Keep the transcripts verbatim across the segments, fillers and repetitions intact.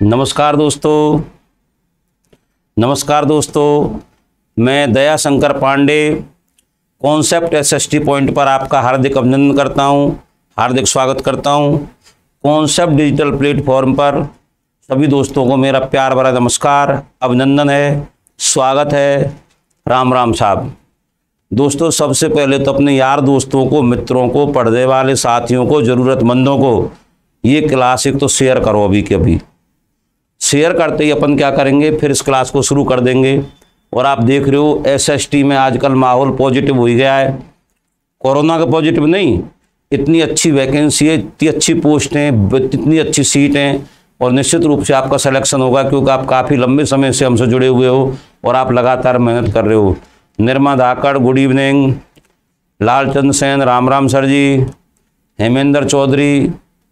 नमस्कार दोस्तों नमस्कार दोस्तों मैं Daya Shankar Pandey concept SST point पर आपका हार्दिक अभिनंदन करता हूं, हार्दिक स्वागत करता हूं। कॉन्सेप्ट डिजिटल प्लेटफॉर्म पर सभी दोस्तों को मेरा प्यार भरा नमस्कार, अभिनंदन है, स्वागत है, राम राम साहब। दोस्तों सबसे पहले तो अपने यार दोस्तों को, मित्रों को, पढ़ने वाले साथियों को, ज़रूरतमंदों को ये क्लास एक तो शेयर करो। अभी के अभी शेयर करते ही अपन क्या करेंगे, फिर इस क्लास को शुरू कर देंगे। और आप देख रहे हो एसएसटी में आजकल माहौल पॉजिटिव हो ही गया है, कोरोना का पॉजिटिव नहीं। इतनी अच्छी वैकेंसी है, इतनी अच्छी पोस्ट हैं, इतनी अच्छी सीट हैं और निश्चित रूप से आपका सिलेक्शन होगा, क्योंकि आप काफ़ी लंबे समय से हमसे जुड़े हुए हो और आप लगातार मेहनत कर रहे हो। निर्मा धाकड़ गुड इवनिंग, लालचंद सेन राम राम सर जी, हेमेंद्र चौधरी,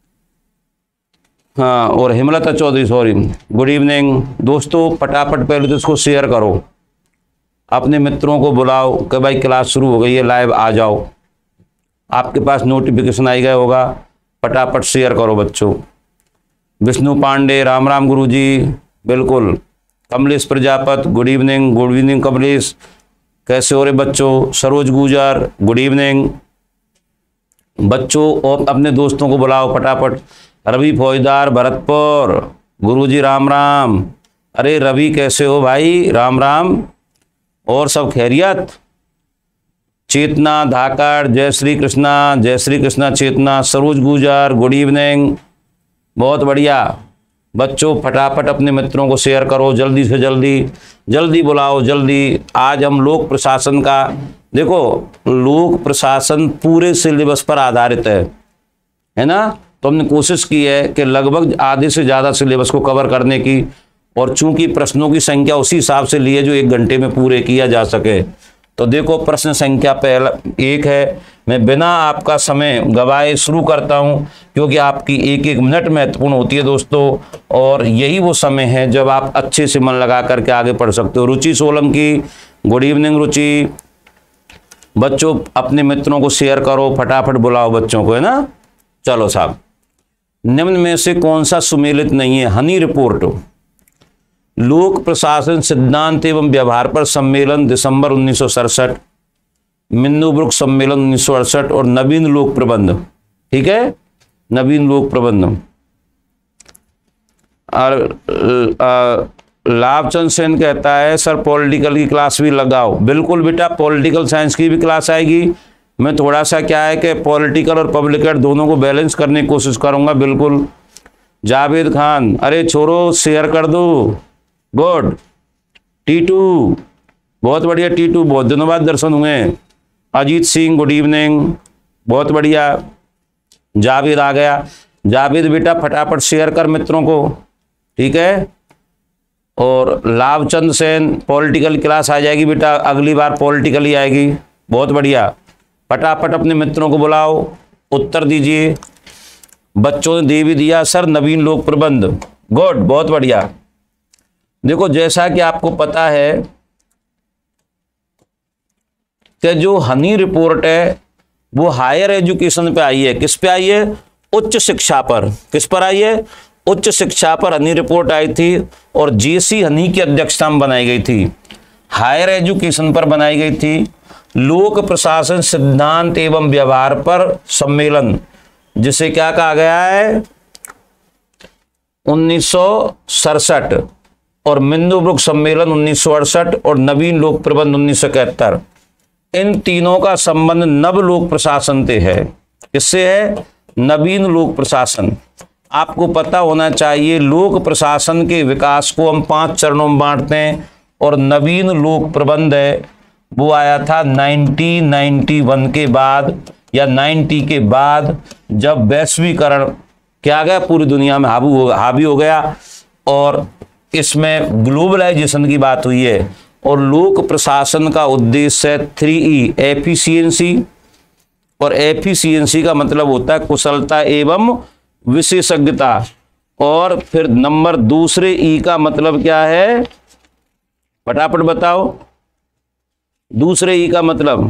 हाँ, और Hemlata Chaudhary sorry, good evening. दोस्तों फटाफट पहले तो इसको शेयर करो, अपने मित्रों को बुलाओ कि भाई क्लास शुरू हो गई है, लाइव आ जाओ। आपके पास नोटिफिकेशन आई गया होगा, फटाफट शेयर करो बच्चों। विष्णु पांडे राम राम गुरुजी, बिल्कुल। Kamlesh Prajapat good evening, good evening Kamlesh, कैसे हो रहे बच्चों। सरोज गुजर गुड इवनिंग बच्चों। और अपने दोस्तों को बुलाओ फटाफट। रवि फौजदार भरतपुर गुरुजी राम राम। अरे रवि कैसे हो भाई, राम राम। और सब खैरियत। चेतना धाकड़ जय श्री कृष्णा, जय श्री कृष्णा चेतना। सरोज गुजर गुड इवनिंग, बहुत बढ़िया बच्चों। फटाफट अपने मित्रों को शेयर करो, जल्दी से जल्दी जल्दी बुलाओ, जल्दी। आज हम लोक प्रशासन का, देखो लोक प्रशासन पूरे सिलेबस पर आधारित है है ना। तो हमने कोशिश की है कि लगभग आधे से ज़्यादा सिलेबस को कवर करने की, और चूंकि प्रश्नों की संख्या उसी हिसाब से ली है जो एक घंटे में पूरे किया जा सके। तो देखो प्रश्न संख्या पहला एक है। मैं बिना आपका समय गवाए शुरू करता हूं, क्योंकि आपकी एक एक मिनट महत्वपूर्ण होती है दोस्तों, और यही वो समय है जब आप अच्छे से मन लगा करके आगे पढ़ सकते हो। Ruchi Solanki good evening Ruchi. बच्चों अपने मित्रों को शेयर करो, फटाफट बुलाओ बच्चों को, है ना। चलो साहब, निम्न में से कौन सा सुमेलित नहीं है। हनी रिपोर्ट, लोक प्रशासन सिद्धांत एवं व्यवहार पर सम्मेलन दिसंबर उन्नीस सौ सड़सठ, मिन्नुब्रुक सम्मेलन उन्नीस सौ अड़सठ, और नवीन लोक प्रबंध, ठीक है, नवीन लोक प्रबंध। और लाभचंद सेन कहता है सर पॉलिटिकल की क्लास भी लगाओ। बिल्कुल बेटा, पॉलिटिकल साइंस की भी क्लास आएगी। मैं थोड़ा सा क्या है कि पॉलिटिकल और पब्लिक एड दोनों को बैलेंस करने की कोशिश करूंगा, बिल्कुल। जावेद खान, अरे छोरो शेयर कर दो, गुड। टीटू बहुत बढ़िया, टीटू बहुत दिनों बाद दर्शन हुए। अजीत सिंह गुड इवनिंग, बहुत बढ़िया। जावेद आ गया, जावेद बेटा फटाफट शेयर कर मित्रों को, ठीक है। और लाभचंद सेन पॉलिटिकल क्लास आ जाएगी बेटा, अगली बार पॉलिटिकल ही आएगी, बहुत बढ़िया। फटाफट अपने मित्रों को बुलाओ, उत्तर दीजिए। बच्चों ने दे भी दिया सर नवीन लोक प्रबंध, गुड, बहुत बढ़िया। देखो जैसा कि आपको पता है कि जो हनी रिपोर्ट है वो हायर एजुकेशन पे आई है। किस पे आई है? उच्च शिक्षा पर। किस पर आई है? उच्च शिक्षा पर हनी रिपोर्ट आई थी, और जेसी हनी की अध्यक्षता में बनाई गई थी। हायर एजुकेशन पर बनाई गई थी। लोक प्रशासन सिद्धांत एवं व्यवहार पर सम्मेलन, जिसे क्या कहा गया है, उन्नीस सौ सड़सठ, और मिन्नुब्रुक सम्मेलन उन्नीस सौ अड़सठ, और नवीन लोक प्रबंध उन्नीस सौ इकहत्तर। इन तीनों का संबंध नव लोक प्रशासन से है। किससे है? नवीन लोक प्रशासन। आपको पता होना चाहिए लोक प्रशासन के विकास को हम पांच चरणों में बांटते हैं, और नवीन लोक प्रबंध है वो आया था नाइनटीन नाइंटी वन के बाद, या नाइंटी के बाद, जब वैश्वीकरण क्या गया पूरी दुनिया में हावी हो हावी हो गया, और इसमें ग्लोबलाइजेशन की बात हुई है। और लोक प्रशासन का उद्देश्य है थ्री ई, एफिशिएंसी, और एफिशिएंसी का मतलब होता है कुशलता एवं विशेषज्ञता। और फिर नंबर दूसरे ई का मतलब क्या है, फटाफट बताओ। दूसरे ई का मतलब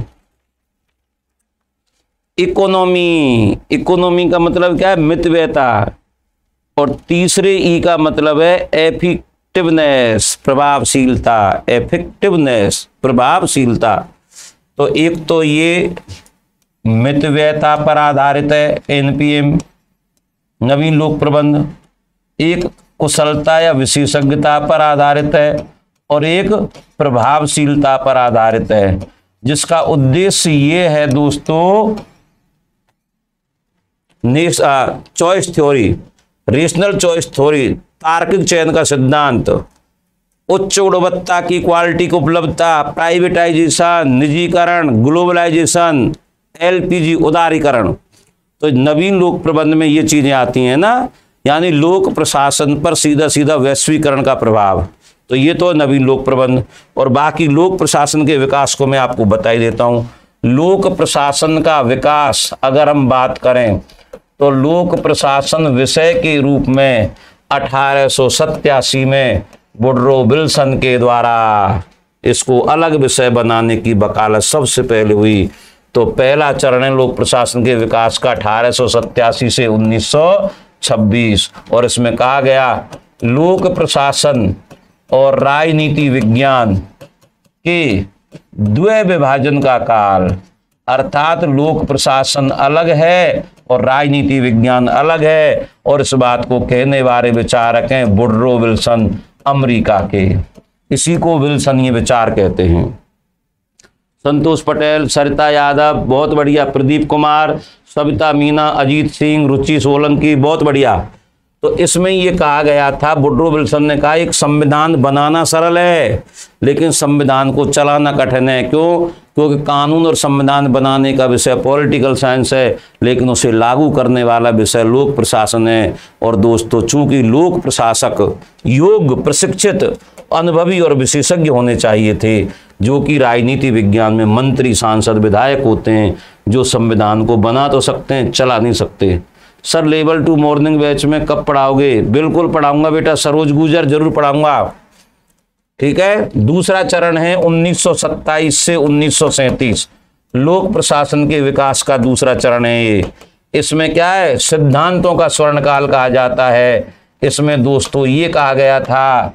इकोनॉमी। इकोनॉमी का मतलब क्या है? मितव्ययता। और तीसरे ई का मतलब है एफिक्टिवनेस, प्रभावशीलता, एफिक्टिवनेस प्रभावशीलता। तो एक तो ये मितव्ययता पर आधारित है एनपीएम नवीन लोक प्रबंध, एक कुशलता या विशेषज्ञता पर आधारित है और एक प्रभावशीलता पर आधारित है, जिसका उद्देश्य ये है दोस्तों choice theory, rational choice theory, तार्किक चयन का सिद्धांत, उच्च गुणवत्ता की क्वालिटी की उपलब्धता, प्राइवेटाइजेशन, निजीकरण, ग्लोबलाइजेशन, एलपीजी उदारीकरण। तो नवीन लोक प्रबंध में ये चीजें आती हैं ना, यानी लोक प्रशासन पर सीधा सीधा वैश्वीकरण का प्रभाव। तो ये तो नवीन लोक प्रबंध। और बाकी लोक प्रशासन के विकास को मैं आपको बता ही देता हूं। लोक प्रशासन का विकास अगर हम बात करें तो लोक प्रशासन विषय के रूप में अठारह सौ सत्तासी में वुडरो विल्सन के द्वारा इसको अलग विषय बनाने की वकालत सबसे पहले हुई। तो पहला चरण है लोक प्रशासन के विकास का अठारह सौ सत्तासी से उन्नीस सौ छब्बीस, और इसमें कहा गया लोक प्रशासन और राजनीति विज्ञान के द्वय विभाजन का काल, अर्थात लोक प्रशासन अलग है और राजनीति विज्ञान अलग है, और इस बात को कहने वाले विचारक हैं वुडरो विल्सन अमेरिका के। इसी को विल्सनीय विचार कहते हैं। संतोष पटेल, सरिता यादव बहुत बढ़िया, प्रदीप कुमार, सविता मीना, अजीत सिंह, रुचि सोलंकी बहुत बढ़िया। तो इसमें ये कहा गया था, वुडरो विल्सन ने कहा एक संविधान बनाना सरल है लेकिन संविधान को चलाना कठिन है। क्यों? क्योंकि कानून और संविधान बनाने का विषय पॉलिटिकल साइंस है लेकिन उसे लागू करने वाला विषय लोक प्रशासन है। और दोस्तों, चूंकि लोक प्रशासक योग्य, प्रशिक्षित, अनुभवी और विशेषज्ञ होने चाहिए थे, जो कि राजनीति विज्ञान में मंत्री, सांसद, विधायक होते हैं, जो संविधान को बना तो सकते हैं, चला नहीं सकते। Sir level two morning batch में कब पढ़ाओगे? बिल्कुल पढ़ाऊंगा बेटा, सरोज गुजर जरूर पढ़ाऊंगा, ठीक है। दूसरा चरण है उन्नीस सौ सत्ताईस से उन्नीस सौ सैंतीस, लोक प्रशासन के विकास का दूसरा चरण है ये। इसमें क्या है? सिद्धांतों का स्वर्णकाल कहा जाता है। इसमें दोस्तों ये कहा गया था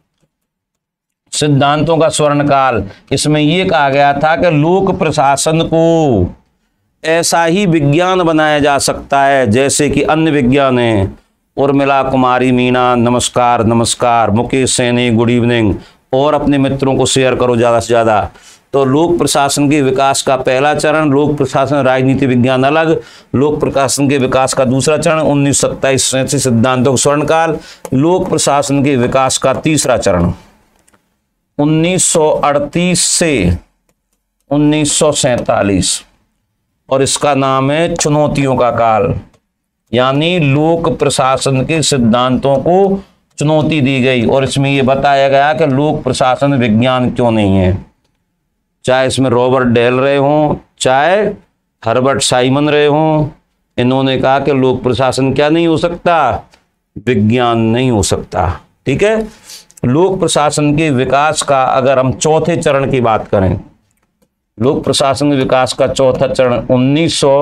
सिद्धांतों का स्वर्णकाल, इसमें यह कहा गया था कि लोक प्रशासन को ऐसा ही विज्ञान बनाया जा सकता है जैसे कि अन्य विज्ञान हैं। उर्मिला कुमारी मीना, नमस्कार नमस्कार। Mukesh Saini, good evening. और अपने मित्रों को शेयर करो ज़्यादा से ज़्यादा। तो लोक प्रशासन के विकास का पहला चरण, लोक प्रशासन राजनीति विज्ञान अलग, लोक प्रशासन के विकास का दूसरा चरण उन्नीस सौ सत्ताईस से सिद्धांतों का स्वर्णकाल, लोक प्रशासन के विकास का तीसरा चरण उन्नीस सौ अड़तीस से उन्नीस सौ सैंतालीस, और इसका नाम है चुनौतियों का काल। यानी लोक प्रशासन के सिद्धांतों को चुनौती दी गई और इसमें यह बताया गया कि लोक प्रशासन विज्ञान क्यों नहीं है। चाहे इसमें रॉबर्ट डेल रहे हों, चाहे हर्बर्ट साइमन रहे हों, इन्होंने कहा कि लोक प्रशासन क्या नहीं हो सकता? विज्ञान नहीं हो सकता, ठीक है। लोक प्रशासन के विकास का अगर हम चौथे चरण की बात करें, लोक प्रशासन के विकास का चौथा चरण उन्नीस सौ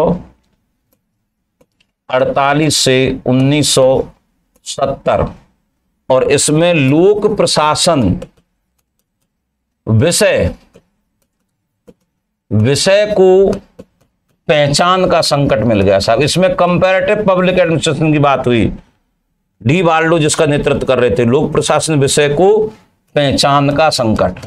अड़तालीस से उन्नीस सौ सत्तर, और इसमें लोक प्रशासन विषय विषय को पहचान का संकट मिल गया साहब। इसमें कंपैरेटिव पब्लिक एडमिनिस्ट्रेशन की बात हुई। डी वाल्डो जिसका नेतृत्व कर रहे थे, लोक प्रशासन विषय को पहचान का संकट,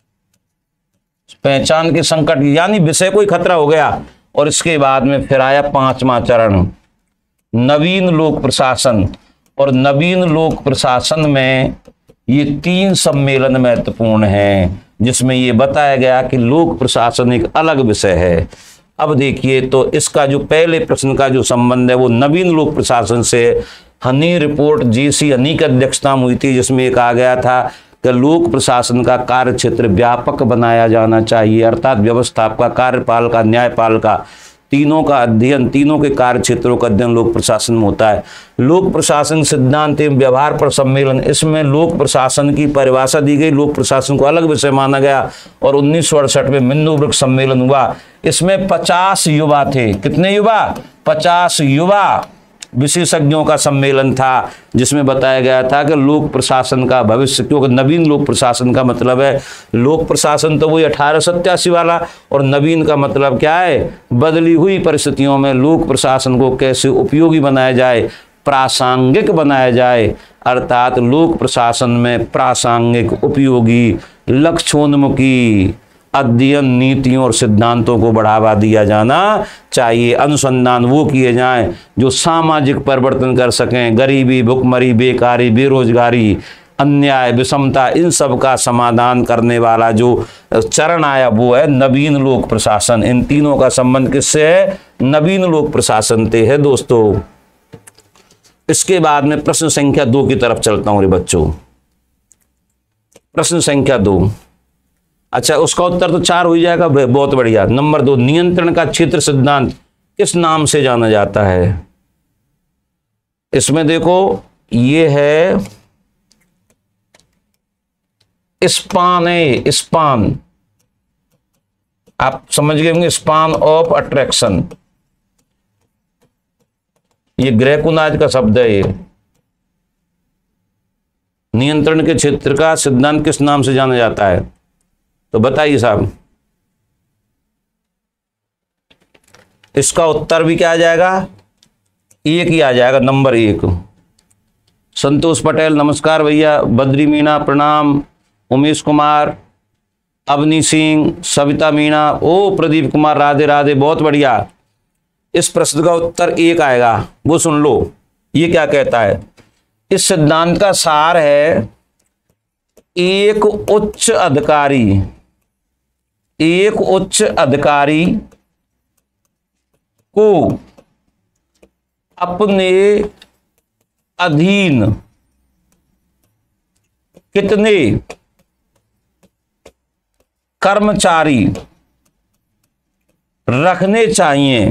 पहचान के संकट यानी विषय को ही खतरा हो गया। और इसके बाद में फिर आया पांचवा चरण, नवीन लोक प्रशासन। और नवीन लोक प्रशासन में ये तीन सम्मेलन महत्वपूर्ण हैं, जिसमें ये बताया गया कि लोक प्रशासन एक अलग विषय है। अब देखिए, तो इसका जो पहले प्रश्न का जो संबंध है वो नवीन लोक प्रशासन से। हनी रिपोर्ट जेसी हनी की अध्यक्षता में हुई थी, जिसमें कहा गया था कि लोक प्रशासन का कार्य क्षेत्र व्यापक बनाया जाना चाहिए, अर्थात व्यवस्थापक, कार्यपालिका, न्यायपालिका, तीनों का अध्ययन, तीनों के कार्य क्षेत्रों का अध्ययन लोक प्रशासन में होता है। लोक प्रशासन सिद्धांत एवं व्यवहार पर सम्मेलन, इसमें लोक प्रशासन की परिभाषा दी गई, लोक प्रशासन को अलग विषय माना गया। और उन्नीस सौ अड़सठ में मिंदो सम्मेलन हुआ। इसमें पचास युवा थे। कितने युवा? पचास युवा विशेषज्ञों का सम्मेलन था जिसमें बताया गया था कि लोक प्रशासन का भविष्य, क्योंकि नवीन लोक प्रशासन का मतलब है लोक प्रशासन तो वही अठारह सत्तासी वाला, और नवीन का मतलब क्या है, बदली हुई परिस्थितियों में लोक प्रशासन को कैसे उपयोगी बनाया जाए, प्रासंगिक बनाया जाए, अर्थात लोक प्रशासन में प्रासंगिक, उपयोगी, लक्ष्योन्मुखी अध्ययन, नीतियों और सिद्धांतों को बढ़ावा दिया जाना चाहिए। अनुसंधान वो किए जाएं जो सामाजिक परिवर्तन कर सकें, गरीबी, भुखमरी, बेकारी, बेरोजगारी, अन्याय, विषमता, इन सब का समाधान करने वाला जो चरण आया वो है नवीन लोक प्रशासन। इन तीनों का संबंध किससे है, नवीन लोक प्रशासन से है दोस्तों। इसके बाद में प्रश्न संख्या दो की तरफ चलता हूं रे बच्चों। प्रश्न संख्या दो, अच्छा उसका उत्तर तो चार हो जाएगा, बहुत बढ़िया। नंबर दो, नियंत्रण का क्षेत्र सिद्धांत किस नाम से जाना जाता है? इसमें देखो ये है स्पान है, स्पान, आप समझ गए होंगे, स्पान ऑफ अट्रैक्शन, ये ग्रेकुनाज का शब्द है। ये नियंत्रण के क्षेत्र का सिद्धांत किस नाम से जाना जाता है, तो बताइए साहब। इसका उत्तर भी क्या आ जाएगा, एक ही आ जाएगा, नंबर एक। संतोष पटेल नमस्कार भैया, बद्री मीणा प्रणाम, उमेश कुमार, अवनी सिंह, सविता मीणा, ओ प्रदीप कुमार राधे राधे, बहुत बढ़िया। इस प्रश्न का उत्तर एक आएगा, वो सुन लो। ये क्या कहता है, इस सिद्धांत का सार है एक उच्च अधिकारी, एक उच्च अधिकारी को अपने अधीन कितने कर्मचारी रखने चाहिए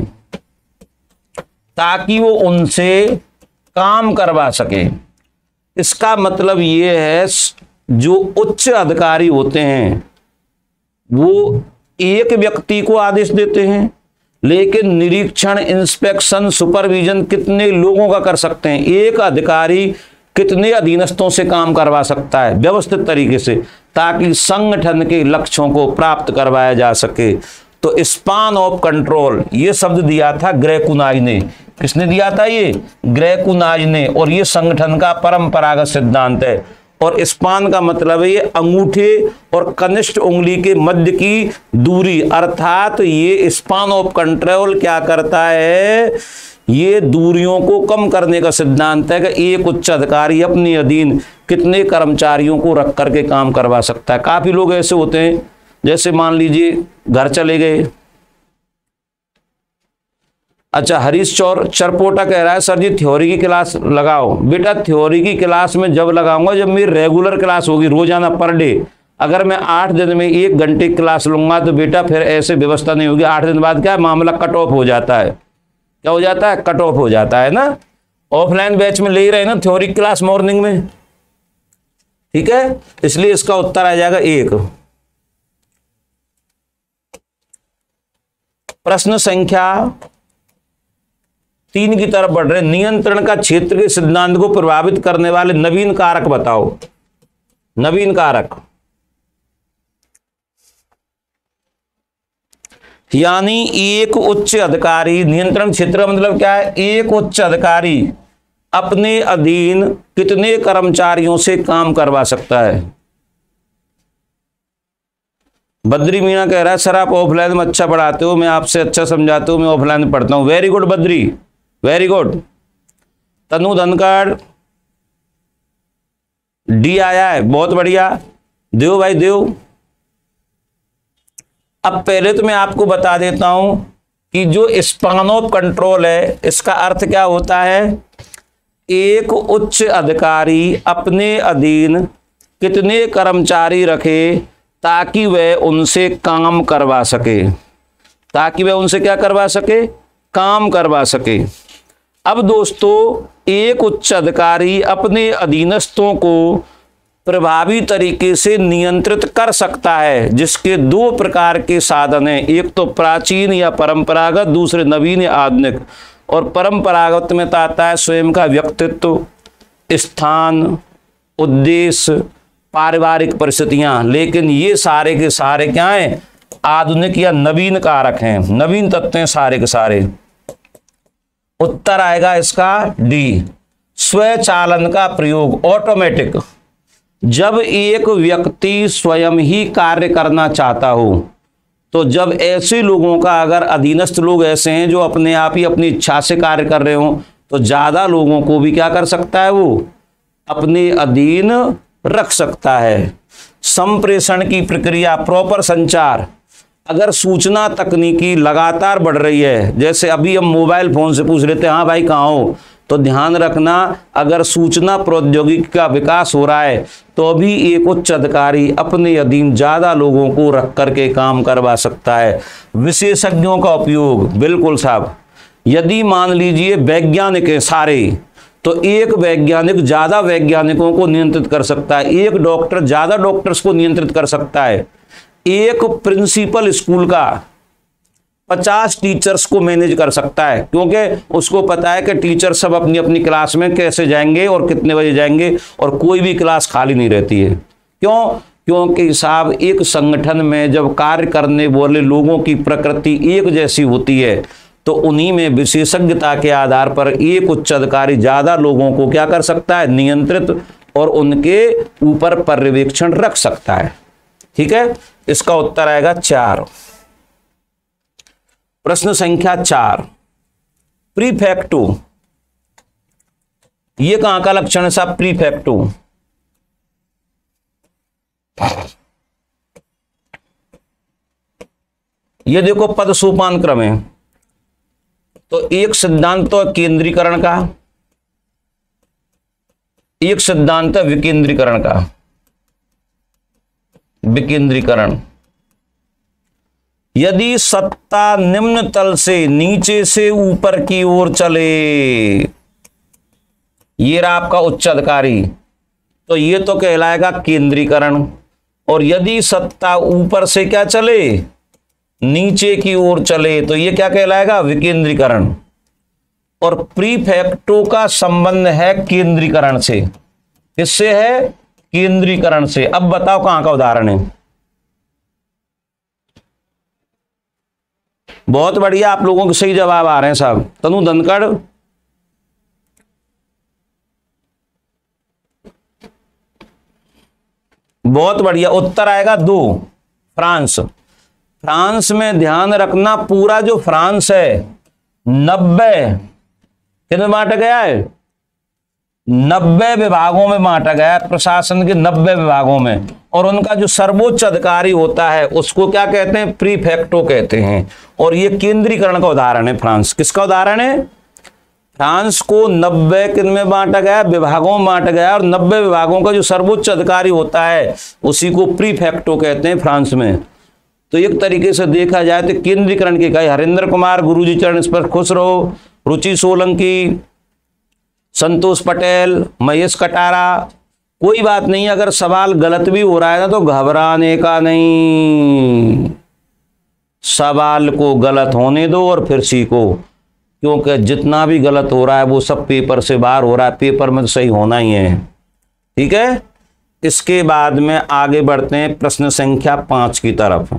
ताकि वो उनसे काम करवा सके। इसका मतलब ये है जो उच्च अधिकारी होते हैं वो एक व्यक्ति को आदेश देते हैं, लेकिन निरीक्षण, इंस्पेक्शन, सुपरविजन कितने लोगों का कर सकते हैं? एक अधिकारी कितने अधीनस्थों से काम करवा सकता है व्यवस्थित तरीके से, ताकि संगठन के लक्ष्यों को प्राप्त करवाया जा सके। तो स्पान ऑफ कंट्रोल ये शब्द दिया था ग्रेकुनाज ने। किसने दिया था? ये ग्रेकुनाज ने। और ये संगठन का परंपरागत सिद्धांत है। और स्पान का मतलब है ये अंगूठे और कनिष्ठ उंगली के मध्य की दूरी, अर्थात ये स्पान ऑफ कंट्रोल क्या करता है, ये दूरियों को कम करने का सिद्धांत है कि एक उच्च अधिकारी अपने अधीन कितने कर्मचारियों को रख करके काम करवा सकता है। काफी लोग ऐसे होते हैं, जैसे मान लीजिए घर चले गए, अच्छा हरीश चौर चरपोटा कह रहा है सर जी थ्योरी की क्लास लगाओ। बेटा थ्योरी की क्लास में जब लगाऊंगा जब मेरी रेगुलर क्लास होगी, रोजाना पर डे। अगर मैं आठ दिन में एक घंटे क्लास लूंगा तो बेटा फिर ऐसे व्यवस्था नहीं होगी। आठ दिन बाद क्या मामला कट ऑफ हो जाता है, क्या हो जाता है, कट ऑफ हो जाता है ना। ऑफलाइन बैच में ले ही रहे ना थ्योरी क्लास मॉर्निंग में, ठीक है। इसलिए इसका उत्तर आ जाएगा एक। प्रश्न संख्या तीन की तरफ बढ़ रहे, नियंत्रण का क्षेत्र के सिद्धांत को प्रभावित करने वाले नवीन कारक बताओ। नवीन कारक यानी एक उच्च अधिकारी, नियंत्रण क्षेत्र का मतलब क्या है, एक उच्च अधिकारी अपने अधीन कितने कर्मचारियों से काम करवा सकता है। बद्री मीणा कह रहा है सर आप ऑफलाइन में अच्छा पढ़ाते हो, मैं आपसे अच्छा समझाते हो, मैं ऑफलाइन में पढ़ता हूं। Very good Badri, very good. Tanu Dhankhar D आया है, बहुत बढ़िया। देव भाई देव। अब पहले तो मैं आपको बता देता हूं कि जो स्पान ऑफ कंट्रोल है इसका अर्थ क्या होता है, एक उच्च अधिकारी अपने अधीन कितने कर्मचारी रखे ताकि वह उनसे काम करवा सके, ताकि वह उनसे क्या करवा सके, काम करवा सके। अब दोस्तों एक उच्च अधिकारी अपने अधीनस्थों को प्रभावी तरीके से नियंत्रित कर सकता है, जिसके दो प्रकार के साधन हैं, एक तो प्राचीन या परंपरागत, दूसरे नवीन या आधुनिक। और परंपरागत में तो आता है स्वयं का व्यक्तित्व, स्थान, उद्देश्य, पारिवारिक परिस्थितियां। लेकिन ये सारे के सारे क्या हैं? आधुनिक या नवीन कारक हैं, नवीन तत्व हैं सारे के सारे। उत्तर आएगा इसका डी, स्वचालन का प्रयोग, ऑटोमेटिक। जब एक व्यक्ति स्वयं ही कार्य करना चाहता हो, तो जब ऐसे लोगों का, अगर अधीनस्थ लोग ऐसे हैं जो अपने आप ही अपनी इच्छा से कार्य कर रहे हो, तो ज्यादा लोगों को भी क्या कर सकता है? वो अपने अधीन रख सकता है। संप्रेषण की प्रक्रिया, प्रॉपर संचार। अगर सूचना तकनीकी लगातार बढ़ रही है, जैसे अभी हम मोबाइल फोन से पूछ लेते हैं हाँ भाई कहाँ हो, तो ध्यान रखना अगर सूचना प्रौद्योगिकी का विकास हो रहा है तो अभी एक उच्च अधिकारी अपने अधीन ज्यादा लोगों को रख करके काम करवा सकता है। विशेषज्ञों का उपयोग, बिल्कुल साहब। यदि मान लीजिए वैज्ञानिक है सारे, तो एक वैज्ञानिक ज्यादा वैज्ञानिकों को नियंत्रित कर सकता है, एक डॉक्टर ज्यादा डॉक्टर्स को नियंत्रित कर सकता है, एक प्रिंसिपल स्कूल का पचास टीचर्स को मैनेज कर सकता है, क्योंकि उसको पता है कि टीचर सब अपनी अपनी क्लास में कैसे जाएंगे और कितने बजे जाएंगे, और कोई भी क्लास खाली नहीं रहती है। क्यों? क्योंकि साहब एक संगठन में जब कार्य करने वाले लोगों की प्रकृति एक जैसी होती है, तो उन्हीं में विशेषज्ञता के आधार पर एक उच्च अधिकारी ज्यादा लोगों को क्या कर सकता है? नियंत्रित और उनके ऊपर पर्यवेक्षण रख सकता है। ठीक है, इसका उत्तर आएगा चार। प्रश्न संख्या चार, प्रीफेक्टो, ये कहां का लक्षण है साहब? प्रीफेक्टो, ये देखो पद सोपान क्रम है। तो एक सिद्धांत तो केंद्रीकरण का, एक सिद्धांत है विकेंद्रीकरण का, विकेंद्रीकरण। यदि सत्ता निम्न तल से नीचे से ऊपर की ओर चले, ये रहा आपका उच्च अधिकारी, तो ये तो कहलाएगा केंद्रीकरण। और यदि सत्ता ऊपर से क्या चले? नीचे की ओर चले, तो ये क्या कहलाएगा? विकेंद्रीकरण। और प्रीफेक्टो का संबंध है केंद्रीकरण से। किससे है? केंद्रीकरण से। अब बताओ कहां का उदाहरण है? बहुत बढ़िया, आप लोगों के सही जवाब आ रहे हैं साहब। तनु धनखड़, बहुत बढ़िया। उत्तर आएगा दो, फ्रांस। फ्रांस में ध्यान रखना, पूरा जो फ्रांस है नब्बे कितने बांटा गया है? नब्बे विभागों में बांटा गया है, प्रशासन के नब्बे विभागों में। और उनका जो सर्वोच्च अधिकारी होता है उसको क्या कहते हैं? प्रीफेक्टो कहते हैं। और ये केंद्रीकरण का उदाहरण है फ्रांस। किसका उदाहरण है? फ्रांस को नब्बे किन में बांटा गया? विभागों में बांटा गया। और नब्बे विभागों का जो सर्वोच्च अधिकारी होता है उसी को प्रीफेक्टो कहते हैं फ्रांस में। तो एक तरीके से देखा जाए तो केंद्रीकरण के कई हरिंद्र कुमार, गुरुजी चरण इस पर खुश रहो, रुचि सोलंकी, संतोष पटेल, महेश कटारा, कोई बात नहीं। अगर सवाल गलत भी हो रहा है ना तो घबराने का नहीं, सवाल को गलत होने दो और फिर सीखो, क्योंकि जितना भी गलत हो रहा है वो सब पेपर से बाहर हो रहा है, पेपर में तो सही होना ही है। ठीक है, इसके बाद में आगे बढ़ते हैं प्रश्न संख्या पांच की तरफ।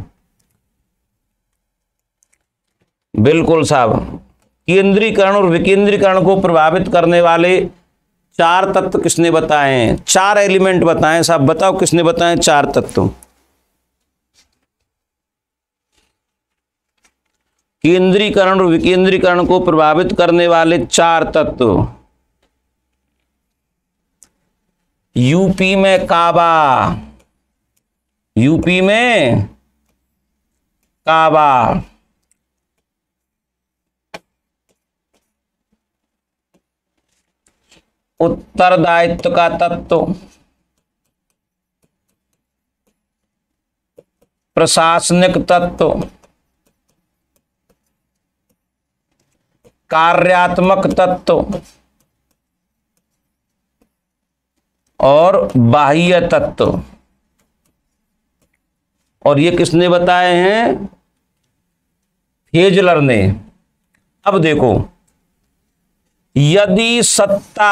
बिल्कुल साहब, केंद्रीकरण और विकेंद्रीकरण को प्रभावित करने वाले चार तत्व किसने बताए हैं? चार एलिमेंट बताएं साहब, बताओ किसने बताए चार तत्व? केंद्रीकरण और विकेंद्रीकरण को प्रभावित करने वाले चार तत्व। यूपी में काबा, यूपी में काबा, उत्तरदायित्व का तत्व, प्रशासनिक तत्व, कार्यात्मक तत्व और बाह्य तत्व। और ये किसने बताए हैं? हेजलर ने। अब देखो, यदि सत्ता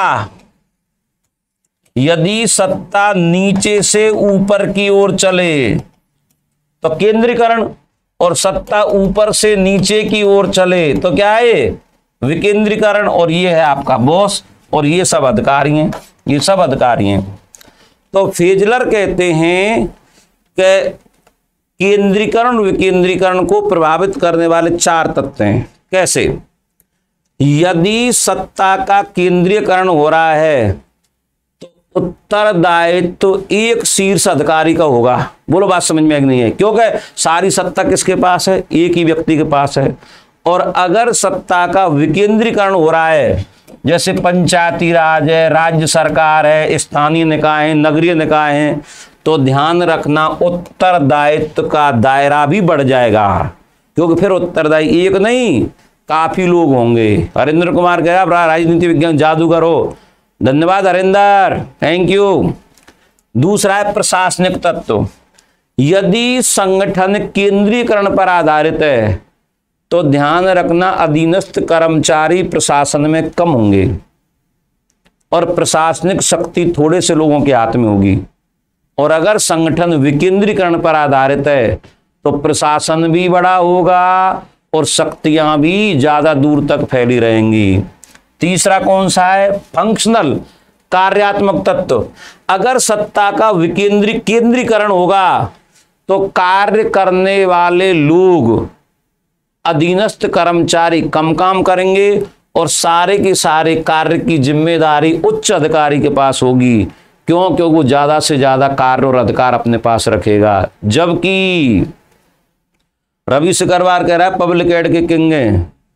यदि सत्ता नीचे से ऊपर की ओर चले तो केंद्रीकरण, और सत्ता ऊपर से नीचे की ओर चले तो क्या है, विकेंद्रीकरण। और ये है आपका बॉस, और ये सब अधिकारी हैं, ये सब अधिकारी हैं। तो फेजलर कहते हैं कि केंद्रीकरण विकेंद्रीकरण को प्रभावित करने वाले चार तत्व हैं। कैसे? यदि सत्ता का केंद्रीकरण हो रहा है तो उत्तरदायित्व तो एक शीर्ष अधिकारी का होगा। बोलो बात समझ में नहीं है? क्योंकि सारी सत्ता किसके पास है, एक ही व्यक्ति के पास है। और अगर सत्ता का विकेंद्रीकरण हो रहा है, जैसे पंचायती राज है, राज्य सरकार है, स्थानीय निकाय है, नगरीय निकाय है, तो ध्यान रखना उत्तरदायित्व का दायरा भी बढ़ जाएगा, क्योंकि फिर उत्तरदायी एक नहीं काफी लोग होंगे। हरिंद्र कुमार गया राजनीति विज्ञान जादूगर हो, धन्यवाद हरिंदर, थैंक यू। दूसरा है प्रशासनिक तत्व। यदि संगठन केंद्रीकरण पर आधारित है तो ध्यान रखना अधीनस्थ कर्मचारी प्रशासन में कम होंगे और प्रशासनिक शक्ति थोड़े से लोगों के हाथ में होगी। और अगर संगठन विकेंद्रीकरण पर आधारित है तो प्रशासन भी बड़ा होगा और शक्तियां भी ज्यादा दूर तक फैली रहेंगी। तीसरा कौन सा है? फंक्शनल, कार्यात्मक तत्व। अगर सत्ता का विकेंद्री केंद्रीकरण होगा तो कार्य करने वाले लोग, अधीनस्थ कर्मचारी कम काम करेंगे और सारे के सारे कार्य की जिम्मेदारी उच्च अधिकारी के पास होगी। क्यों? क्योंकि वो ज्यादा से ज्यादा कार्य और अधिकार अपने पास रखेगा। जबकि रवि सिकरवार कह रहा है पब्लिक एड के किंग हैं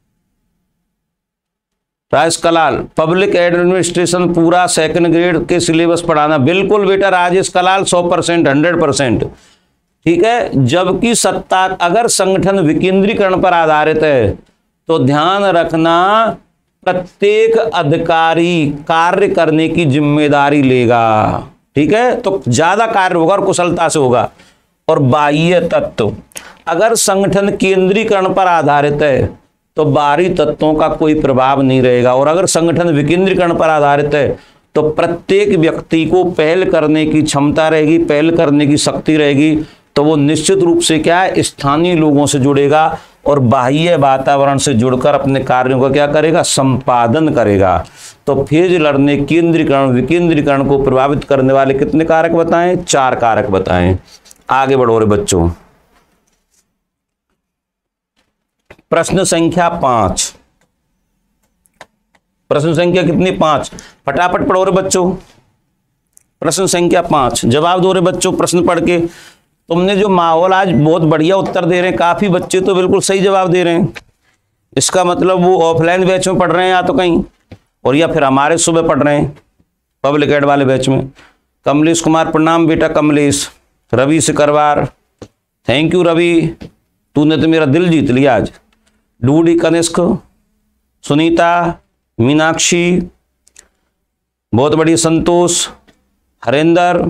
राजेश कलाल, पब्लिक एडमिनिस्ट्रेशन पूरा सेकंड ग्रेड के सिलेबस पढ़ाना। बिल्कुल बेटा राजेश कलाल, सौ परसेंट हंड्रेड परसेंट ठीक है। जबकि सत्ता अगर संगठन विकेंद्रीकरण पर आधारित है तो ध्यान रखना प्रत्येक अधिकारी कार्य करने की जिम्मेदारी लेगा, ठीक है। तो ज्यादा कार्य होगा और कुशलता से होगा। और बाह्य तत्व, अगर संगठन केंद्रीकरण पर आधारित है तो बाहरी तत्वों का कोई प्रभाव नहीं रहेगा। और अगर संगठन विकेंद्रीकरण पर आधारित है तो प्रत्येक व्यक्ति को पहल करने की क्षमता रहेगी, पहल करने की शक्ति रहेगी। तो वो निश्चित रूप से क्या है, स्थानीय लोगों से जुड़ेगा और बाह्य वातावरण से जुड़कर अपने कार्यों का क्या करेगा, संपादन करेगा। तो फेजलर ने केंद्रीकरण विकेंद्रीकरण को प्रभावित करने वाले कितने कारक बताएं? चार कारक बताएं। आगे बढ़ो रे बच्चों, प्रश्न संख्या पांच। प्रश्न संख्या कितनी? पांच। फटाफट पढ़ो रे बच्चों, प्रश्न संख्या पांच। जवाब दो रे बच्चों प्रश्न पढ़ के। तुमने जो माहौल आज बहुत बढ़िया उत्तर दे रहे हैं, काफी बच्चे तो बिल्कुल सही जवाब दे रहे हैं। इसका मतलब वो ऑफलाइन बैच में पढ़ रहे हैं या तो कहीं, और या फिर हमारे सुबह पढ़ रहे हैं पब्लिक एड वाले बैच में। कमलेश कुमार प्रणाम बेटा कमलेश। रवि सिकरवार थैंक यू रवि, तूने तो मेरा दिल जीत लिया आज। डूडी कनिष्क, सुनीता, मीनाक्षी, बहुत बढ़िया, संतोष, हरेंद्र,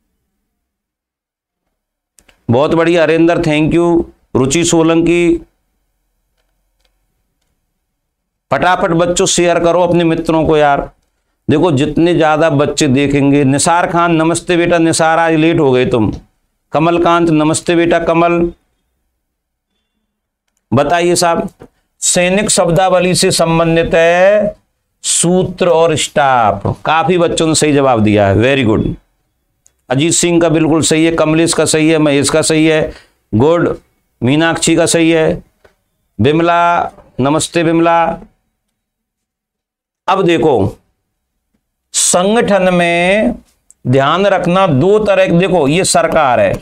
बहुत बढ़िया हरेंद्र, थैंक यू। रुचि सोलंकी, फटाफट बच्चों शेयर करो अपने मित्रों को यार। देखो जितने ज्यादा बच्चे देखेंगे। निसार खान नमस्ते बेटा निसार, आज लेट हो गए तुम। कमलकांत नमस्ते बेटा कमल। बताइए साहब, सैनिक शब्दावली से संबंधित है सूत्र और स्टाफ। काफी बच्चों ने सही जवाब दिया है, वेरी गुड। अजीत सिंह का बिल्कुल सही है, कमलेश का सही है, महेश का सही है, गुड। मीनाक्षी का सही है, बिमला नमस्ते बिमला। अब देखो संगठन में ध्यान रखना दो तरह के, देखो ये सरकार है,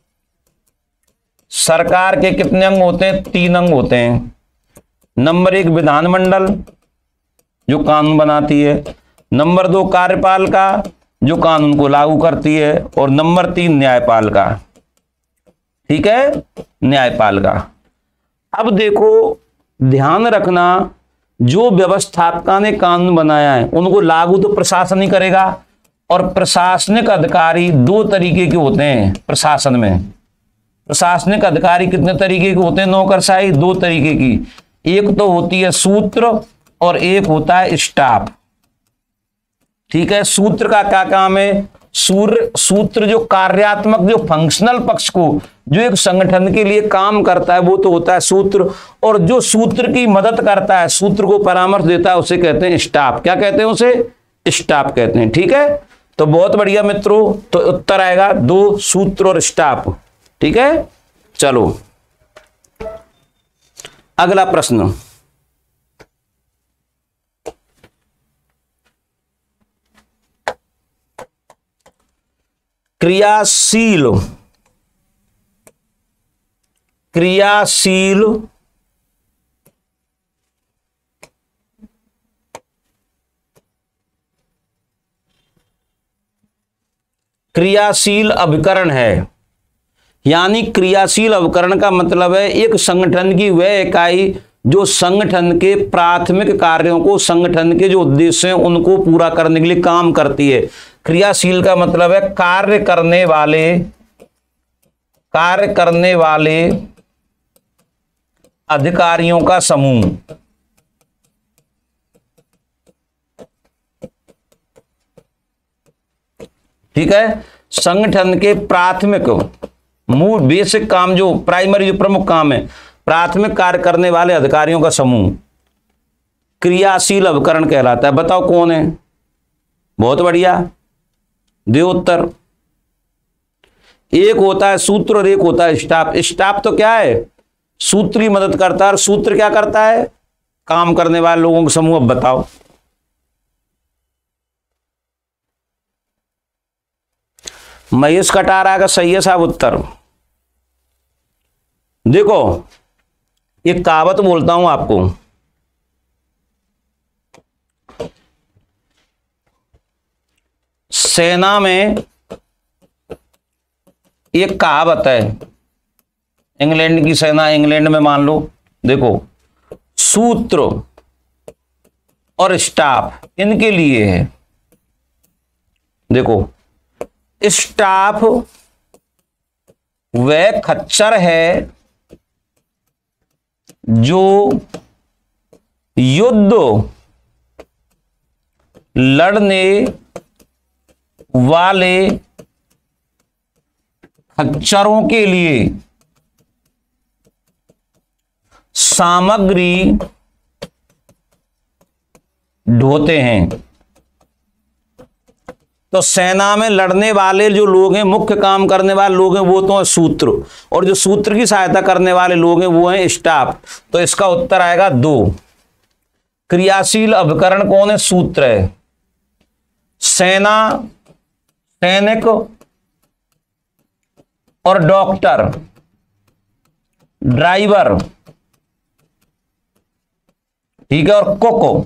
सरकार के कितने अंग होते हैं? तीन अंग होते हैं। नंबर एक विधानमंडल जो कानून बनाती है, नंबर दो कार्यपालिका जो कानून को लागू करती है, और नंबर तीन न्यायपालिका, ठीक है, न्यायपालिका। अब देखो ध्यान रखना, जो व्यवस्थापका ने कानून बनाया है उनको लागू तो प्रशासन ही करेगा। और प्रशासनिक अधिकारी दो तरीके के होते हैं प्रशासन में। प्रशासनिक अधिकारी कितने तरीके के होते हैं नौकरशाही? दो तरीके की। एक तो होती है सूत्र और एक होता है स्टाफ। ठीक है, सूत्र का क्या काम है? सूर्य सूत्र जो कार्यात्मक, जो फंक्शनल पक्ष को, जो एक संगठन के लिए काम करता है, वो तो होता है सूत्र। और जो सूत्र की मदद करता है, सूत्र को परामर्श देता है, उसे कहते हैं स्टाफ। क्या कहते हैं? उसे स्टाफ कहते हैं। ठीक है, तो बहुत बढ़िया मित्रों, तो उत्तर आएगा दो, सूत्र और स्टाफ। ठीक है, चलो अगला प्रश्न। क्रियाशील क्रियाशील क्रियाशील अभिकरण है। यानी क्रियाशील अभिकरण का मतलब है एक संगठन की वह इकाई जो संगठन के प्राथमिक कार्यों को, संगठन के जो उद्देश्य हैं उनको पूरा करने के लिए काम करती है। क्रियाशील का मतलब है कार्य करने वाले कार्य करने वाले अधिकारियों का समूह। ठीक है, संगठन के प्राथमिक मूल बेसिक काम, जो प्राइमरी, जो प्रमुख काम है, प्राथमिक कार्य करने वाले अधिकारियों का समूह क्रियाशील अभिकरण कहलाता है। बताओ कौन है? बहुत बढ़िया, दो उत्तर। एक होता है सूत्र और एक होता है स्टाफ। स्टाफ तो क्या है? सूत्र की मदद करता है। और सूत्र क्या करता है? काम करने वाले लोगों का समूह। अब बताओ। महेश कटारा का सही है साहब उत्तर। देखो, एक कहावत बोलता हूं आपको। सेना में एक कहावत है, इंग्लैंड की सेना, इंग्लैंड में मान लो, देखो, सूत्र और स्टाफ इनके लिए है। देखो, स्टाफ वह खच्चर है जो युद्ध लड़ने वाले खच्चरों के लिए सामग्री ढोते हैं। तो सेना में लड़ने वाले जो लोग हैं, मुख्य काम करने वाले लोग हैं, वो तो है सूत्र। और जो सूत्र की सहायता करने वाले लोग हैं वो हैं स्टाफ। तो इसका उत्तर आएगा दो। क्रियाशील अभिकरण कौन है? सूत्र है। सेना, सैनिक और डॉक्टर, ड्राइवर, ठीक है, और कुक,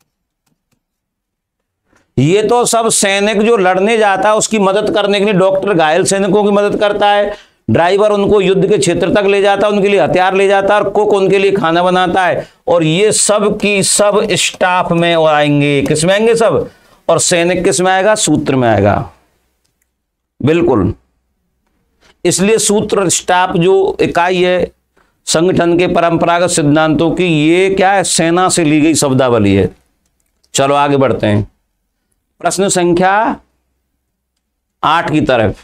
ये तो सब सैनिक जो लड़ने जाता है उसकी मदद करने के लिए, डॉक्टर घायल सैनिकों की मदद करता है, ड्राइवर उनको युद्ध के क्षेत्र तक ले जाता है, उनके लिए हथियार ले जाता है, और कुक उनके लिए खाना बनाता है। और ये सब की सब स्टाफ में आएंगे। किस में आएंगे? सब। और सैनिक किस में आएगा? सूत्र में आएगा। बिल्कुल। इसलिए सूत्र, स्टाफ जो इकाई है संगठन के परंपरागत सिद्धांतों की, ये क्या है? सेना से ली गई शब्दावली है। चलो आगे बढ़ते हैं प्रश्न संख्या आठ की तरफ।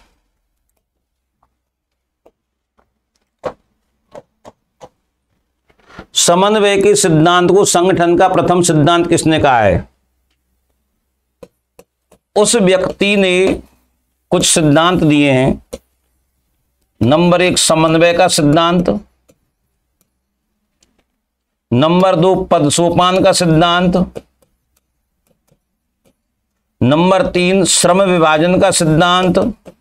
समन्वय के सिद्धांत को संगठन का प्रथम सिद्धांत किसने कहा है? उस व्यक्ति ने कुछ सिद्धांत दिए हैं। नंबर एक, समन्वय का सिद्धांत। नंबर दो, पद सोपान का सिद्धांत। नंबर तीन, श्रम विभाजन का सिद्धांत।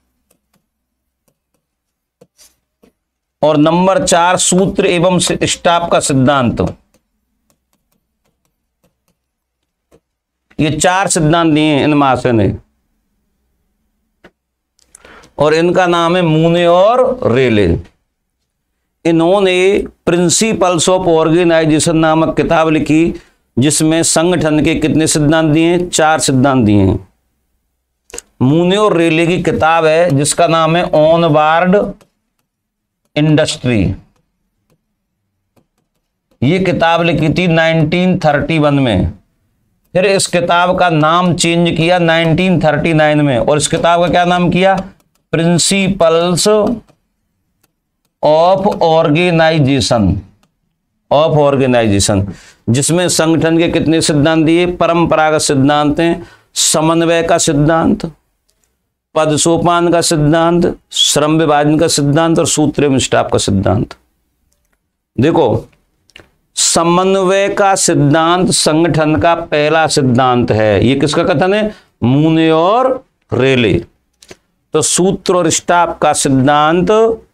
और नंबर चार, सूत्र एवं स्टाफ का सिद्धांत। ये चार सिद्धांत दिए हैं इन महाशय ने, और इनका नाम है मूने और रेले। इन्होंने प्रिंसिपल्स ऑफ ऑर्गेनाइजेशन नामक किताब लिखी, जिसमें संगठन के कितने सिद्धांत दिए हैं? चार सिद्धांत दिए हैं। मूने और रेले की किताब है जिसका नाम है ऑन बोर्ड इंडस्ट्री। ये किताब लिखी थी नाइनटीन थर्टी वन में, फिर इस किताब का नाम चेंज किया नाइनटीन थर्टी नाइन में, और इस किताब का क्या नाम किया, principles of organization of organization, जिसमें संगठन के कितने सिद्धांत दिए, परंपरागत सिद्धांत हैं, समन्वय का सिद्धांत, पद सोपान का सिद्धांत, श्रम विभाजन का सिद्धांत और सूत्र एवं स्टाफ का सिद्धांत। देखो, समन्वय का सिद्धांत संगठन का पहला सिद्धांत है। ये किसका कथन है, मूने और रेले। तो सूत्र और स्टाफ का सिद्धांत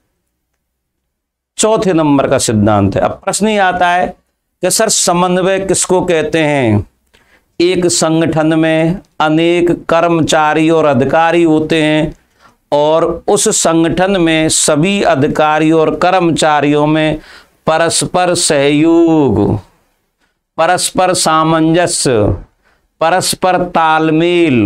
चौथे नंबर का सिद्धांत है। अब प्रश्न ये आता है कि सर समन्वय किसको कहते हैं। एक संगठन में अनेक कर्मचारी और अधिकारी होते हैं और उस संगठन में सभी अधिकारी और कर्मचारियों में परस्पर सहयोग, परस्पर सामंजस्य, परस्पर तालमेल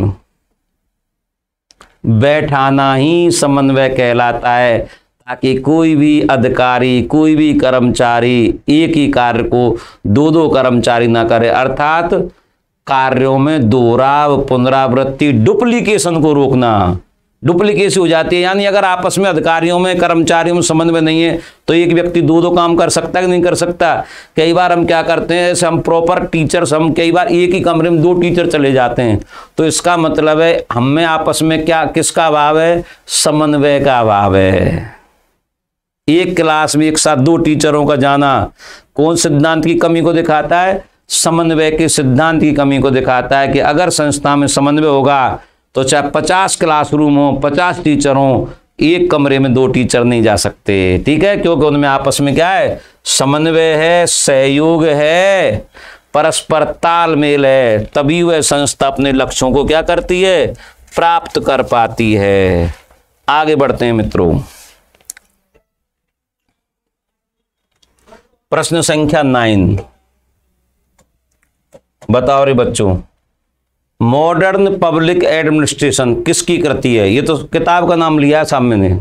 बैठाना ही समन्वय कहलाता है, ताकि कोई भी अधिकारी, कोई भी कर्मचारी एक ही कार्य को दो दो कर्मचारी ना करे, अर्थात कार्यों में दोहराव, पुनरावृत्ति, डुप्लीकेशन को रोकना। डुप्लीकेशन हो जाती है, यानी अगर आपस में अधिकारियों में, कर्मचारियों में समन्वय नहीं है तो एक व्यक्ति दो दो काम कर सकता है कि नहीं कर सकता। कई बार हम क्या करते हैं, जैसे हम प्रॉपर टीचर्स, हम कई बार एक ही कमरे में दो टीचर चले जाते हैं, तो इसका मतलब है हम में आपस में क्या, किसका अभाव है, समन्वय का अभाव है। एक क्लास में एक साथ दो टीचरों का जाना कौन सिद्धांत की कमी को दिखाता है, समन्वय के सिद्धांत की कमी को दिखाता है। कि अगर संस्था में समन्वय होगा तो चाहे पचास क्लासरूम हो, पचास टीचर हो, एक कमरे में दो टीचर नहीं जा सकते, ठीक है, क्योंकि उनमें आपस में क्या है, समन्वय है, सहयोग है, परस्पर तालमेल है, तभी वह संस्था अपने लक्ष्यों को क्या करती है, प्राप्त कर पाती है। आगे बढ़ते हैं मित्रों, प्रश्न संख्या नाइन, बताओ रे बच्चों, मॉडर्न पब्लिक एडमिनिस्ट्रेशन किसकी कृति है। ये तो किताब का नाम लिया है सामने ने,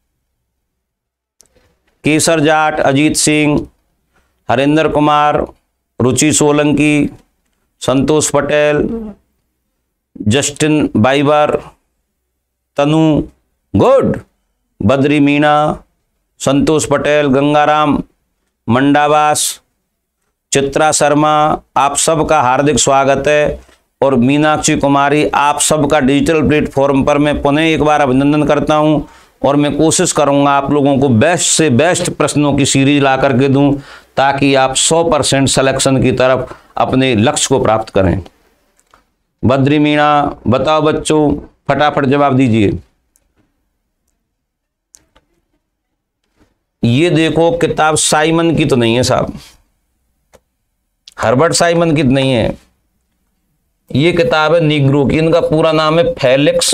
Kesar Jat, Ajit Singh, Harinder Kumar, Ruchi Solanki, Santosh Patel, Justin Bieber, Tanu, good, Badri Meena, Santosh Patel, Gangaram Mandawas, Chitra Sharma, आप सबका हार्दिक स्वागत है। और मीनाक्षी कुमारी, आप सबका डिजिटल प्लेटफॉर्म पर मैं पुनः एक बार अभिनंदन करता हूं, और मैं कोशिश करूंगा आप लोगों को बेस्ट से बेस्ट प्रश्नों की सीरीज ला करके दूं, ताकि आप सौ परसेंट सिलेक्शन की तरफ अपने लक्ष्य को प्राप्त करें। बद्री मीणा, बताओ बच्चों, फटाफट जवाब दीजिए। ये देखो, किताब साइमन की तो नहीं है साहब, हर्बर्ट साइमन की तो नहीं है, ये किताब है नीग्रो की। इनका पूरा नाम है फेलिक्स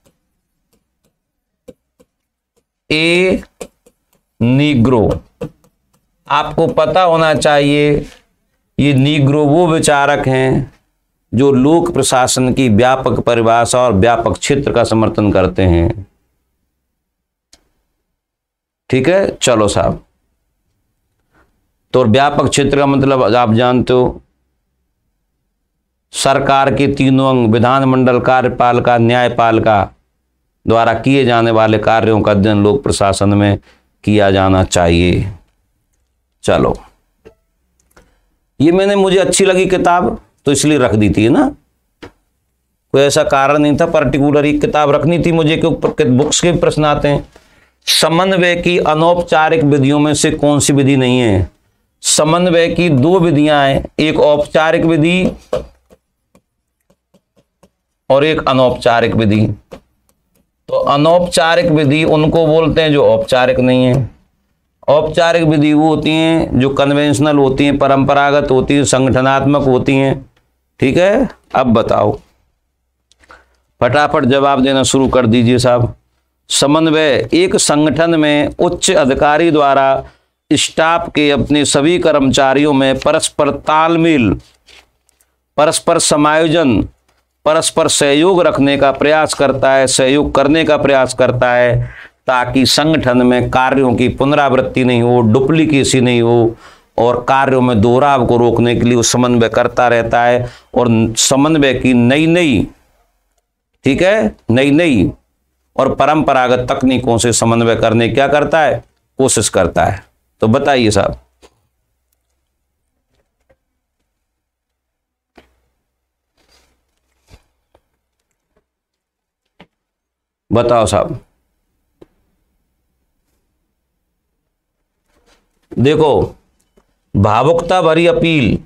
ए नीग्रो। आपको पता होना चाहिए, ये नीग्रो वो विचारक हैं जो लोक प्रशासन की व्यापक परिभाषा और व्यापक क्षेत्र का समर्थन करते हैं, ठीक है। चलो साहब, तो व्यापक क्षेत्र का मतलब आप जानते हो, सरकार के तीनों अंग, विधानमंडल, कार्यपालिका, न्यायपालिका द्वारा किए जाने वाले कार्यों का अध्ययन लोक प्रशासन में किया जाना चाहिए। चलो, ये मैंने, मुझे अच्छी लगी किताब तो इसलिए रख दी थी ना, कोई ऐसा कारण नहीं था पर्टिकुलर ही किताब रखनी थी मुझे, क्योंकि बुक्स के प्रश्न आते हैं। समन्वय की अनौपचारिक विधियों में से कौन सी विधि नहीं है। समन्वय की दो विधियां हैं, एक औपचारिक विधि और एक अनौपचारिक विधि। तो अनौपचारिक विधि उनको बोलते हैं जो औपचारिक नहीं है। औपचारिक विधि वो होती हैं जो कन्वेंशनल होती हैं, परंपरागत होती हैं, संगठनात्मक होती हैं, ठीक है। अब बताओ, फटाफट जवाब देना शुरू कर दीजिए साहब। समन्वय एक संगठन में उच्च अधिकारी द्वारा स्टाफ के अपने सभी कर्मचारियों में परस्पर तालमेल, परस्पर समायोजन, परस्पर सहयोग रखने का प्रयास करता है, सहयोग करने का प्रयास करता है, ताकि संगठन में कार्यों की पुनरावृत्ति नहीं हो, डुप्लीकेसी नहीं हो और कार्यों में दोहराव को रोकने के लिए वो समन्वय करता रहता है और समन्वय की नई नई, ठीक है, नई नई और परंपरागत तकनीकों से समन्वय करने क्या करता है, कोशिश करता है। तो बताइए साहब। बताओ साहब। देखो, भावुकता भरी अपील,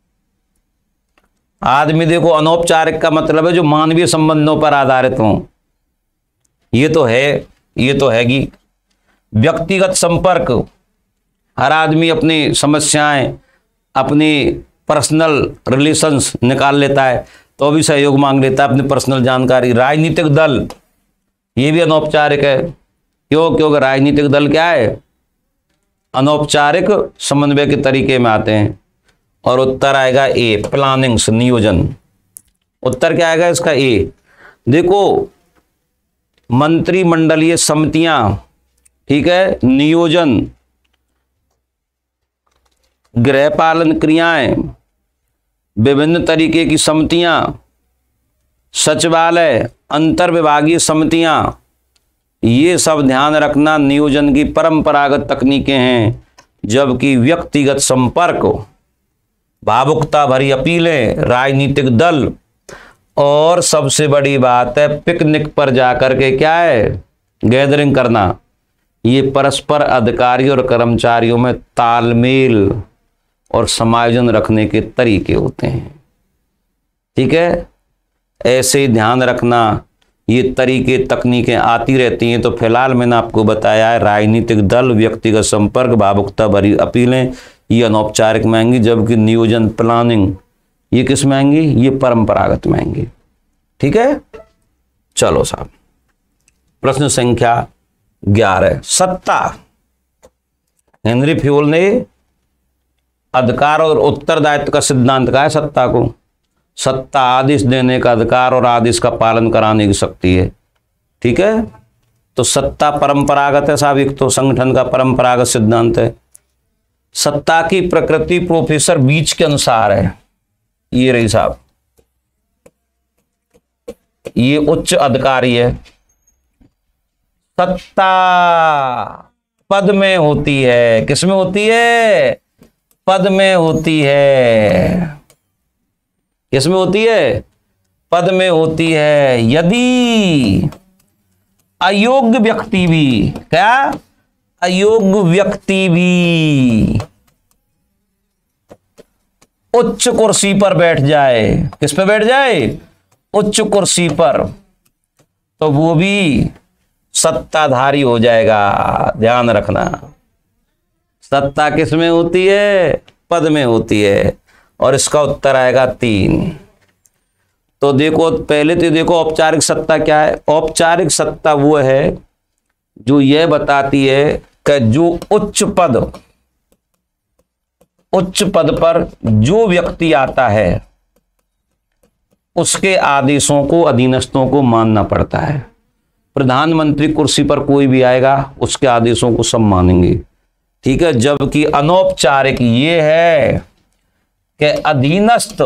आदमी देखो अनौपचारिक का मतलब है जो मानवीय संबंधों पर आधारित हो, ये तो है, ये तो हैगी। व्यक्तिगत संपर्क, हर आदमी अपनी समस्याएं, अपनी पर्सनल रिलेशंस निकाल लेता है, तो भी सहयोग मांग लेता है, अपनी पर्सनल जानकारी। राजनीतिक दल, ये भी अनौपचारिक है। क्यों? क्योंकि राजनीतिक दल क्या है, अनौपचारिक समन्वय के तरीके में आते हैं। और उत्तर आएगा ए, प्लानिंग्स, नियोजन। उत्तर क्या आएगा इसका? ए। देखो, मंत्रिमंडलीय समितियां, ठीक है, नियोजन, गृहपालन क्रियाएं, विभिन्न तरीके की समितियां, सचिवालय, अंतर विभागीय समितियां, ये सब ध्यान रखना नियोजन की परंपरागत तकनीकें हैं। जबकि व्यक्तिगत संपर्क, भावुकता भरी अपीलें, राजनीतिक दल और सबसे बड़ी बात है पिकनिक पर जाकर के क्या है, गैदरिंग करना, ये परस्पर अधिकारी और कर्मचारियों में तालमेल और समायोजन रखने के तरीके होते हैं। ठीक है, ऐसे ही ध्यान रखना, ये तरीके तकनीकें आती रहती हैं। तो फिलहाल मैंने आपको बताया है राजनीतिक दल, व्यक्तिगत संपर्क, भावुकता भरी अपीलें, ये अनौपचारिक में आएंगी। जबकि नियोजन, प्लानिंग, ये किस में आएंगी, ये परंपरागत में आएंगी। ठीक है, चलो साहब, प्रश्न संख्या ग्यारह, सत्ता। हेनरी फ्यूल ने अधिकार और उत्तरदायित्व का सिद्धांत कहा है सत्ता को। सत्ता आदेश देने का अधिकार और आदेश का पालन कराने की शक्ति है। ठीक है, तो सत्ता परंपरागत है साहब, एक तो संगठन का परंपरागत सिद्धांत है। सत्ता की प्रकृति प्रोफेसर बीच के अनुसार है, ये रही साहब, ये उच्च अधिकारी है। सत्ता पद में होती है, किस में होती है, पद में होती है। किसमें होती है, पद में होती है। यदि अयोग्य व्यक्ति भी, क्या, अयोग्य व्यक्ति भी उच्च कुर्सी पर बैठ जाए, किस पे बैठ जाए, उच्च कुर्सी पर, तो वो भी सत्ताधारी हो जाएगा। ध्यान रखना, सत्ता किस में होती है, पद में होती है। और इसका उत्तर आएगा तीन। तो देखो, पहले तो देखो औपचारिक सत्ता क्या है। औपचारिक सत्ता वो है जो यह बताती है कि जो उच्च पद, उच्च पद पर जो व्यक्ति आता है उसके आदेशों को अधीनस्थों को मानना पड़ता है। प्रधानमंत्री कुर्सी पर कोई भी आएगा उसके आदेशों को सब मानेंगे। ठीक है, जबकि अनौपचारिक ये है कि अधीनस्थ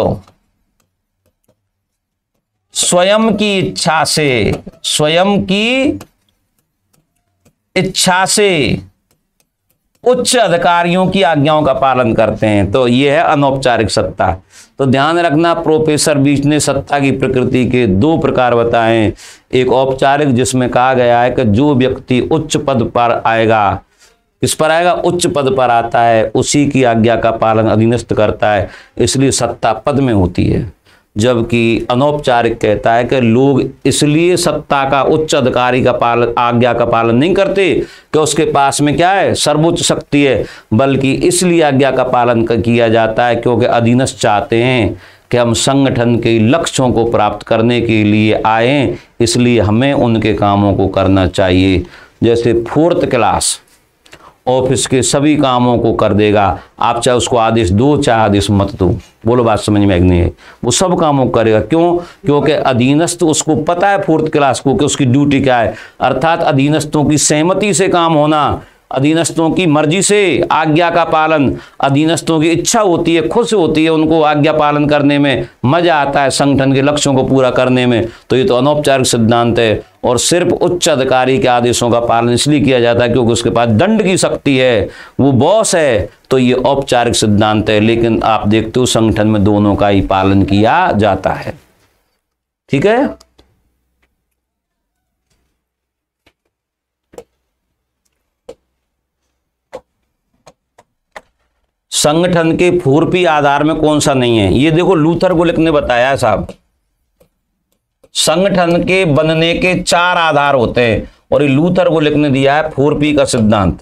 स्वयं की इच्छा से, स्वयं की इच्छा से उच्च अधिकारियों की आज्ञाओं का पालन करते हैं। तो यह है अनौपचारिक सत्ता। तो ध्यान रखना, प्रोफेसर बीच ने सत्ता की प्रकृति के दो प्रकार बताए। एक औपचारिक, जिसमें कहा गया है कि जो व्यक्ति उच्च पद पर आएगा, किस पर आएगा, उच्च पद पर आता है, उसी की आज्ञा का पालन अधीनस्थ करता है, इसलिए सत्ता पद में होती है। जबकि अनौपचारिक कहता है कि लोग इसलिए सत्ता का, उच्च अधिकारी का पालन, आज्ञा का पालन नहीं करते कि उसके पास में क्या है, सर्वोच्च शक्ति है, बल्कि इसलिए आज्ञा का पालन किया जाता है क्योंकि अधीनस्थ चाहते हैं कि हम संगठन के लक्ष्यों को प्राप्त करने के लिए आए, इसलिए हमें उनके कामों को करना चाहिए। जैसे फोर्थ क्लास ऑफिस के सभी कामों को कर देगा, आप चाहे उसको आदेश दो चाहे आदेश मत दो, बोलो बात समझ में नहीं है, वो सब कामों को करेगा। क्यों? क्योंकि अधीनस्थ, उसको पता है फोर्थ क्लास को कि उसकी ड्यूटी क्या है। अर्थात अधीनस्थों की सहमति से काम होना अधीनस्थों की मर्जी से आज्ञा का पालन, अधीनस्थों की इच्छा होती है, खुश होती है, उनको आज्ञा पालन करने में मजा आता है, संगठन के लक्ष्यों को पूरा करने में। तो ये तो अनौपचारिक सिद्धांत है। और सिर्फ उच्च अधिकारी के आदेशों का पालन इसलिए किया जाता है क्योंकि उसके पास दंड की शक्ति है, वो बॉस है, तो ये औपचारिक सिद्धांत है। लेकिन आप देखते हो संगठन में दोनों का ही पालन किया जाता है। ठीक है। संगठन के फोर पी आधार में कौन सा नहीं है? ये देखो लूथर गुलिक ने बताया है साहब, संगठन के बनने के चार आधार होते हैं और ये लूथर गुलिक ने दिया है फोर पी का सिद्धांत।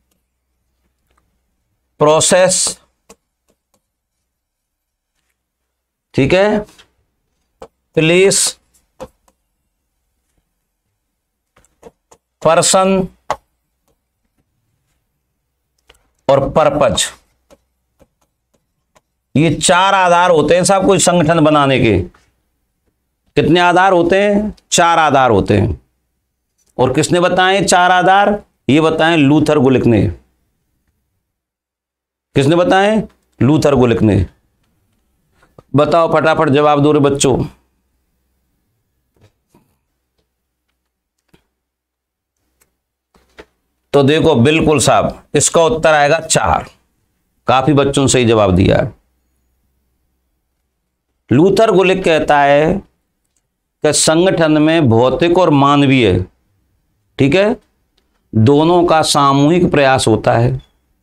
प्रोसेस, ठीक है, प्लेस, पर्सन और पर्पज। ये चार आधार होते हैं साहब कोई संगठन बनाने के। कितने आधार होते हैं? चार आधार होते हैं। और किसने बताए चार आधार? ये बताएं लूथर गुलिक ने। किसने बताए? लूथर गुलिक ने। बताओ फटाफट जवाब दो रे बच्चों। तो देखो बिल्कुल साहब इसका उत्तर आएगा चार। काफी बच्चों ने सही जवाब दिया है। लूथर गुलिक कहता है कि संगठन में भौतिक और मानवीय, ठीक है, दोनों का सामूहिक प्रयास होता है।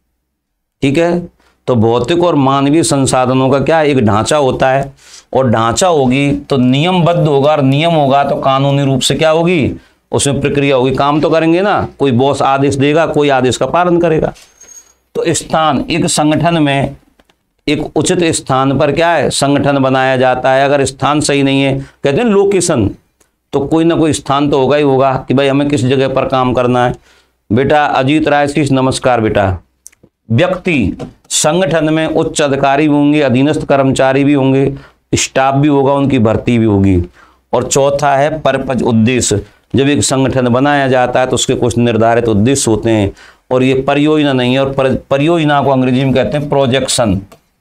ठीक है। तो भौतिक और मानवीय संसाधनों का क्या एक ढांचा होता है, और ढांचा होगी तो नियमबद्ध होगा, और नियम होगा तो कानूनी रूप से क्या होगी, उसमें प्रक्रिया होगी। काम तो करेंगे ना, कोई बॉस आदेश देगा, कोई आदेश का पालन करेगा। तो स्थान, एक संगठन में एक उचित स्थान पर क्या है संगठन बनाया जाता है। अगर स्थान सही नहीं है, कहते हैं लोकेशन, तो कोई ना कोई स्थान तो होगा ही होगा कि भाई हमें किस जगह पर काम करना है। बेटा अजीत राय जी नमस्कार बेटा। व्यक्ति, संगठन में उच्च अधिकारी भी होंगे, अधीनस्थ कर्मचारी भी होंगे, स्टाफ भी होगा, उनकी भर्ती भी होगी। और चौथा है पर्पज, उद्देश्य। जब एक संगठन बनाया जाता है तो उसके कुछ निर्धारित उद्देश्य होते हैं, और ये परियोजना नहीं है। और परियोजना को अंग्रेजी में कहते हैं प्रोजेक्शन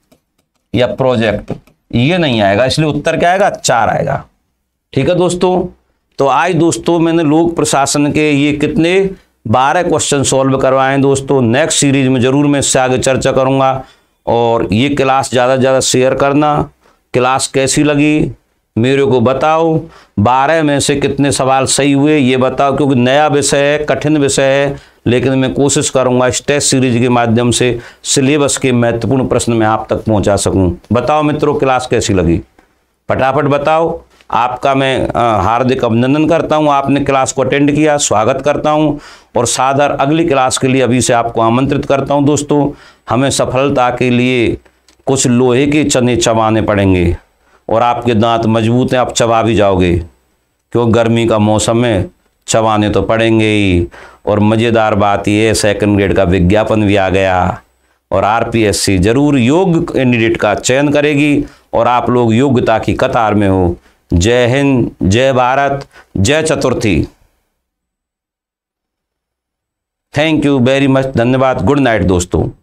या प्रोजेक्ट, ये नहीं आएगा, इसलिए उत्तर क्या आएगा, चार आएगा। ठीक है दोस्तों। तो आज दोस्तों मैंने लोक प्रशासन के ये कितने बारह क्वेश्चन सॉल्व करवाए हैं दोस्तों। नेक्स्ट सीरीज में जरूर मैं इससे आगे चर्चा करूंगा। और ये क्लास ज़्यादा से ज़्यादा शेयर करना। क्लास कैसी लगी मेरे को बताओ। बारह में से कितने सवाल सही हुए ये बताओ, क्योंकि नया विषय है, कठिन विषय है, लेकिन मैं कोशिश करूंगा इस टेस्ट सीरीज के माध्यम से सिलेबस के महत्वपूर्ण प्रश्न में आप तक पहुंचा सकूं। बताओ मित्रों क्लास कैसी लगी, फटाफट बताओ। आपका मैं हार्दिक अभिनंदन करता हूं, आपने क्लास को अटेंड किया, स्वागत करता हूं। और सादर अगली क्लास के लिए अभी से आपको आमंत्रित करता हूं दोस्तों। हमें सफलता के लिए कुछ लोहे के चने चबाने पड़ेंगे, और आपके दांत मजबूत हैं, आप चबा भी जाओगे, क्योंकि गर्मी का मौसम है, चबाने तो पड़ेंगे ही। और मज़ेदार बात यह है सेकंड ग्रेड का विज्ञापन भी आ गया, और आरपीएससी जरूर योग्य कैंडिडेट का चयन करेगी, और आप लोग योग्यता की कतार में हो। जय हिंद, जय भारत, जय Chaturthi. Thank you very much, धन्यवाद, गुड नाइट दोस्तों।